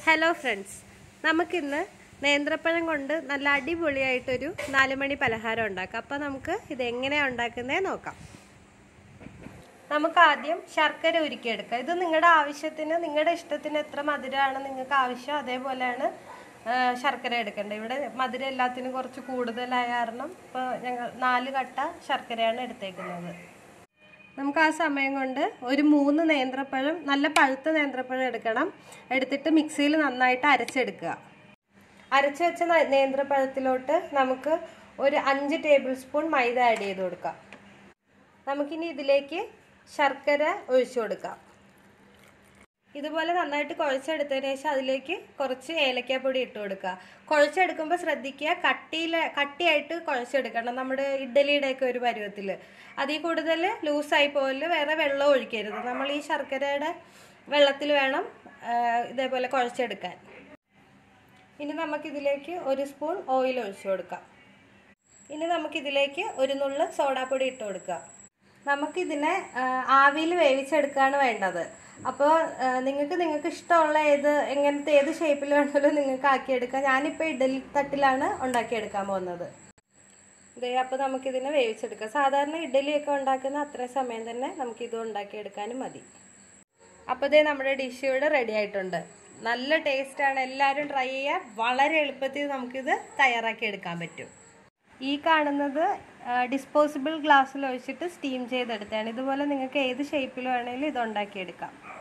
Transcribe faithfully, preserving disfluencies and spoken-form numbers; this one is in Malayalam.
ഹലോ ഫ്രണ്ട്സ്, നമുക്കിന്ന് നേന്ത്രപ്പഴം കൊണ്ട് നല്ല അടിപൊളിയായിട്ടൊരു നാലുമണി പലഹാരം ഉണ്ടാക്കാം. അപ്പോൾ നമുക്ക് ഇതെങ്ങനെയാണ് ഉണ്ടാക്കുന്നത് നോക്കാം. നമുക്ക് ആദ്യം ശർക്കര ഉരുക്കിയെടുക്കാം. ഇത് നിങ്ങളുടെ ആവശ്യത്തിന്, നിങ്ങളുടെ ഇഷ്ടത്തിന് എത്ര മധുരമാണ് നിങ്ങൾക്ക് ആവശ്യം അതേപോലെയാണ് ശർക്കര എടുക്കേണ്ടത്. ഇവിടെ മധുരം എല്ലാത്തിനും കുറച്ച് കൂടുതലായ കാരണം ഇപ്പോൾ ഞങ്ങൾ നാല് കട്ട ശർക്കരയാണ് എടുത്തേക്കുന്നത്. നമുക്ക് ആ സമയം കൊണ്ട് ഒരു മൂന്ന് നേന്ത്രപ്പഴം, നല്ല പഴുത്ത നേന്ത്രപ്പഴം എടുക്കണം. എടുത്തിട്ട് മിക്സിയിൽ നന്നായിട്ട് അരച്ചെടുക്കുക. അരച്ച് വെച്ച നേന്ത്രപ്പഴത്തിലോട്ട് നമുക്ക് ഒരു അഞ്ച് ടേബിൾ സ്പൂൺ മൈദ ആഡ് ചെയ്ത് കൊടുക്കാം. നമുക്കിനി ഇതിലേക്ക് ശർക്കര ഒഴിച്ചു കൊടുക്കാം. ഇതുപോലെ നന്നായിട്ട് കുഴച്ചെടുത്തതിന് ശേഷം അതിലേക്ക് കുറച്ച് ഏലക്കാപ്പൊടി ഇട്ട് കൊടുക്കുക. കുഴച്ചെടുക്കുമ്പോൾ ശ്രദ്ധിക്കുക, കട്ടിയിൽ കട്ടിയായിട്ട് കുഴച്ചെടുക്കണം. നമ്മുടെ ഇഡ്ഡലിയുടെയൊക്കെ ഒരു പരുവത്തിൽ. അതിൽ കൂടുതൽ ലൂസായി പോകല്, വേറെ വെള്ളം ഒഴിക്കരുത്. നമ്മൾ ഈ ശർക്കരയുടെ വെള്ളത്തിൽ വേണം ഇതേപോലെ കുഴച്ചെടുക്കാൻ. ഇനി നമുക്കിതിലേക്ക് ഒരു സ്പൂൺ ഓയിൽ ഒഴിച്ചു കൊടുക്കാം. ഇനി നമുക്കിതിലേക്ക് ഒരു നുള്ള് സോഡാപ്പൊടി ഇട്ട് കൊടുക്കാം. നമുക്കിതിനെ ആവിയിൽ വേവിച്ചെടുക്കുകയാണ് വേണ്ടത്. അപ്പോൾ നിങ്ങൾക്ക് നിങ്ങൾക്ക് ഇഷ്ടമുള്ള ഏത് എങ്ങനത്തെ ഏത് ഷേപ്പിൽ വേണമെങ്കിലും നിങ്ങൾക്ക് ആക്കിയെടുക്കാം. ഞാനിപ്പോൾ ഇഡ്ഡലി തട്ടിലാണ് ഉണ്ടാക്കിയെടുക്കാൻ പോകുന്നത്. ഇതേ അപ്പോൾ നമുക്കിതിനെ വേവിച്ചെടുക്കാം. സാധാരണ ഇഡ്ഡലിയൊക്കെ ഉണ്ടാക്കുന്ന അത്രയും സമയം തന്നെ നമുക്കിത് ഉണ്ടാക്കിയെടുക്കാനും മതി. അപ്പോൾ ഇതേ നമ്മുടെ ഡിഷ് ഇവിടെ റെഡി ആയിട്ടുണ്ട്. നല്ല ടേസ്റ്റാണ്. എല്ലാവരും ട്രൈ ചെയ്യുക. വളരെ എളുപ്പത്തിൽ നമുക്കിത് തയ്യാറാക്കി എടുക്കാൻ പറ്റും. ഈ കാണുന്നത് ഡിസ്പോസിബിൾ ഗ്ലാസ്സിൽ ഒഴിച്ചിട്ട് സ്റ്റീം ചെയ്തെടുത്തതാണ്. ഇതുപോലെ നിങ്ങൾക്ക് ഏത് ഷേപ്പിൽ വേണമെങ്കിലും ഇത് ഉണ്ടാക്കിയെടുക്കാം.